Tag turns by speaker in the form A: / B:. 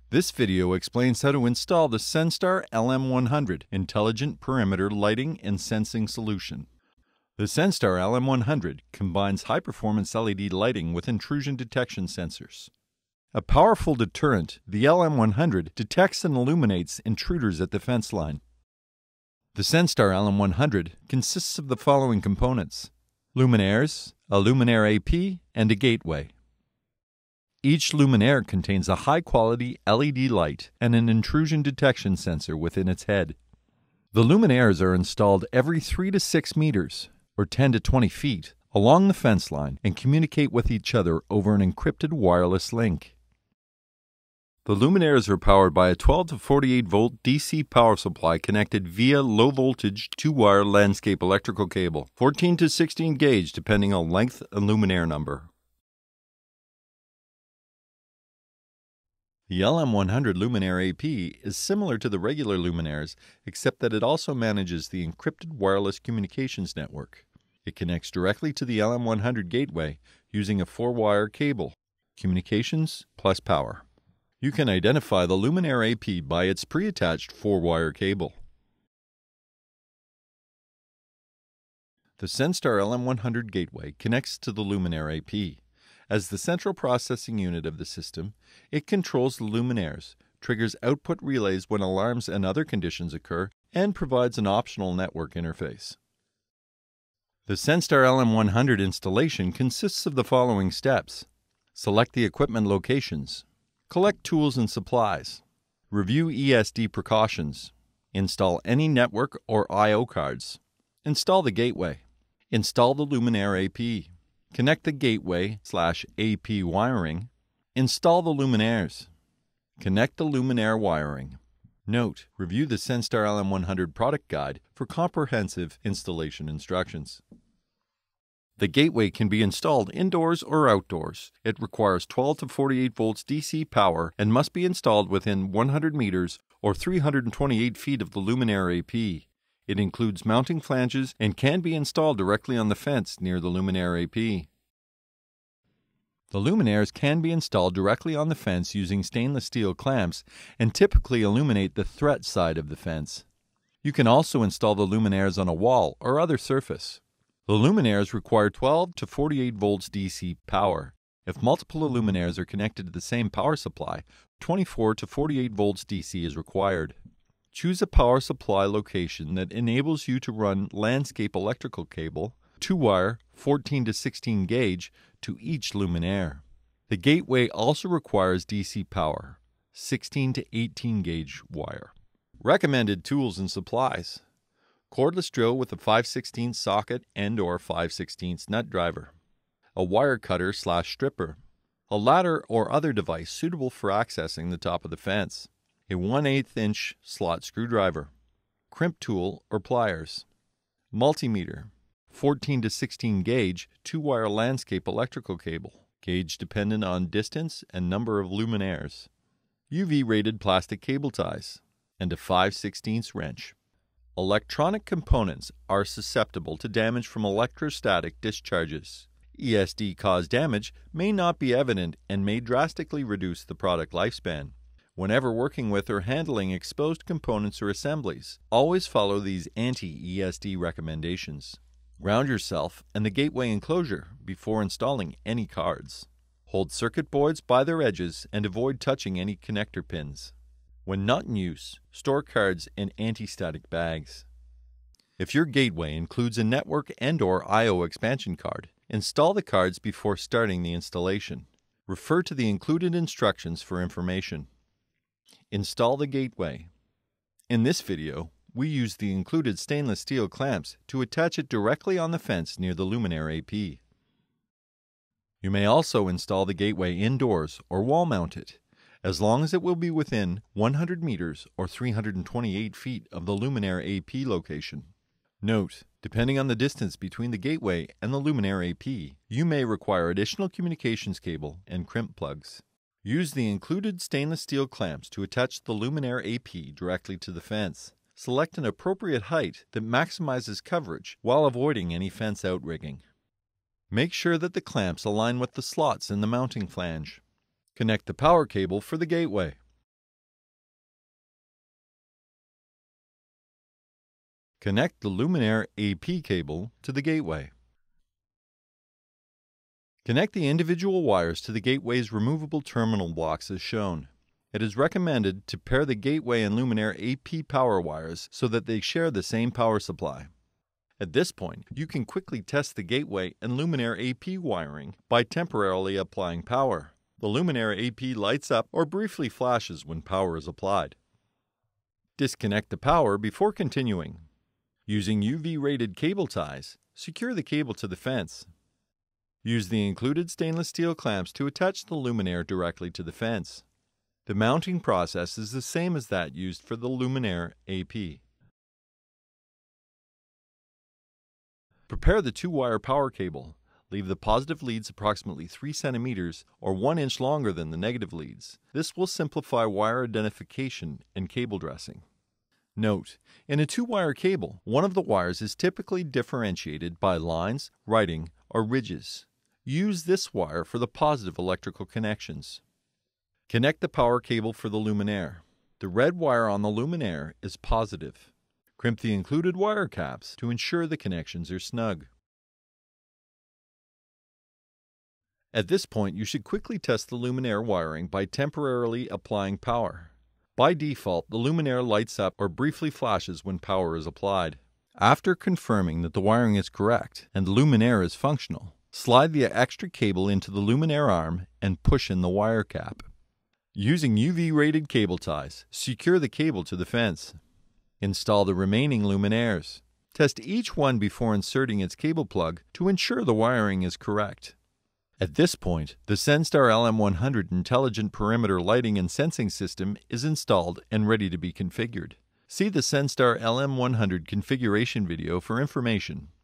A: This video explains how to install the Senstar LM100 Intelligent Perimeter Lighting and Sensing Solution. The Senstar LM100 combines high-performance LED lighting with intrusion detection sensors. A powerful deterrent, the LM100 detects and illuminates intruders at the fence line. The Senstar LM100 consists of the following components: luminaires, a Luminaire AP, and a gateway. Each luminaire contains a high-quality LED light and an intrusion detection sensor within its head. The luminaires are installed every 3 to 6 meters, or 10 to 20 feet, along the fence line and communicate with each other over an encrypted wireless link. The luminaires are powered by a 12 to 48 volt DC power supply connected via low-voltage 2-wire landscape electrical cable, 14 to 16 gauge depending on length and luminaire number. The LM100 Luminaire AP is similar to the regular luminaires, except that it also manages the encrypted wireless communications network. It connects directly to the LM100 gateway using a 4-wire cable, communications plus power. You can identify the Luminaire AP by its pre-attached 4-wire cable. The Senstar LM100 gateway connects to the Luminaire AP. As the central processing unit of the system, it controls the luminaires, triggers output relays when alarms and other conditions occur, and provides an optional network interface. The Senstar LM100 installation consists of the following steps: select the equipment locations, collect tools and supplies, review ESD precautions, install any network or I/O cards, install the gateway, install the Luminaire AP, connect the gateway/AP wiring, install the luminaires, connect the luminaire wiring. Note: review the Senstar LM100 product guide for comprehensive installation instructions. The gateway can be installed indoors or outdoors. It requires 12 to 48 volts DC power and must be installed within 100 meters or 328 feet of the Luminaire AP. It includes mounting flanges and can be installed directly on the fence near the Luminaire AP. The luminaires can be installed directly on the fence using stainless steel clamps and typically illuminate the threat side of the fence. You can also install the luminaires on a wall or other surface. The luminaires require 12 to 48 volts DC power. If multiple luminaires are connected to the same power supply, 24 to 48 volts DC is required. Choose a power supply location that enables you to run landscape electrical cable, 2-wire, 14 to 16 gauge, to each luminaire. The gateway also requires DC power, 16 to 18 gauge wire. Recommended tools and supplies: cordless drill with a 5/16 socket and/or 5/16 nut driver, a wire cutter/stripper, a ladder or other device suitable for accessing the top of the fence, a 1/8 inch slot screwdriver, crimp tool or pliers, multimeter, 14 to 16 gauge 2-wire landscape electrical cable, gauge dependent on distance and number of luminaires, UV rated plastic cable ties, and a 5/16 wrench. Electronic components are susceptible to damage from electrostatic discharges. ESD-caused damage may not be evident and may drastically reduce the product lifespan. Whenever working with or handling exposed components or assemblies, always follow these anti-ESD recommendations. Ground yourself and the gateway enclosure before installing any cards. Hold circuit boards by their edges and avoid touching any connector pins. When not in use, store cards in anti-static bags. If your gateway includes a network and/or I/O expansion card, install the cards before starting the installation. Refer to the included instructions for information. Install the gateway. In this video, we use the included stainless steel clamps to attach it directly on the fence near the Luminaire AP. You may also install the gateway indoors or wall mount it, as long as it will be within 100 meters or 328 feet of the Luminaire AP location. Note: depending on the distance between the gateway and the Luminaire AP, you may require additional communications cable and crimp plugs. Use the included stainless steel clamps to attach the Luminaire AP directly to the fence. Select an appropriate height that maximizes coverage while avoiding any fence outrigging. Make sure that the clamps align with the slots in the mounting flange. Connect the power cable for the gateway. Connect the Luminaire AP cable to the gateway. Connect the individual wires to the gateway's removable terminal blocks as shown. It is recommended to pair the gateway and Luminaire AP power wires so that they share the same power supply. At this point, you can quickly test the gateway and Luminaire AP wiring by temporarily applying power. The Luminaire AP lights up or briefly flashes when power is applied. Disconnect the power before continuing. Using UV-rated cable ties, secure the cable to the fence. Use the included stainless steel clamps to attach the Luminaire directly to the fence. The mounting process is the same as that used for the Luminaire AP. Prepare the 2-wire power cable. Leave the positive leads approximately 3 cm or 1 inch longer than the negative leads. This will simplify wire identification and cable dressing. Note: in a 2-wire cable, one of the wires is typically differentiated by lines, writing, or ridges. Use this wire for the positive electrical connections. Connect the power cable for the Luminaire. The red wire on the Luminaire is positive. Crimp the included wire caps to ensure the connections are snug. At this point, you should quickly test the Luminaire wiring by temporarily applying power. By default, the Luminaire lights up or briefly flashes when power is applied. After confirming that the wiring is correct and the Luminaire is functional, slide the extra cable into the Luminaire arm and push in the wire cap. Using UV-rated cable ties, secure the cable to the fence. Install the remaining Luminaires. Test each one before inserting its cable plug to ensure the wiring is correct. At this point, the Senstar LM100 intelligent perimeter lighting and sensing system is installed and ready to be configured. See the Senstar LM100 configuration video for information.